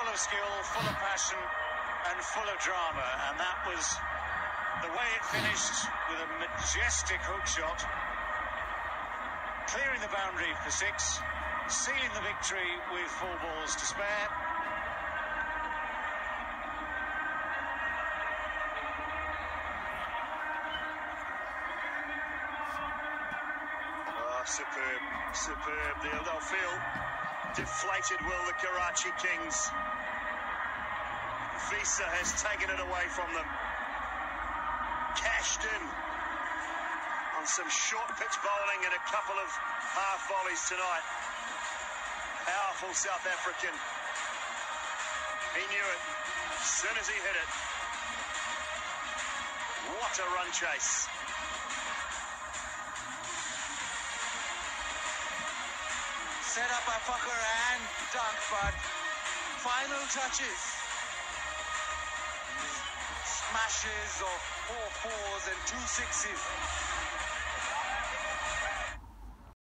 full of skill, full of passion, and full of drama. And that was the way it finished, with a majestic hook shot, clearing the boundary for 6, sealing the victory with 4 balls to spare. Superb, superb. They'll feel deflated, will the Karachi Kings? Visa has taken it away from them. Cashed in on some short pitch bowling and a couple of half volleys tonight. Powerful South African. He knew it as soon as he hit it. What a run chase. Set up by Fakhar and dunk, but final touches. Smashes of 4 4s and 2 6s.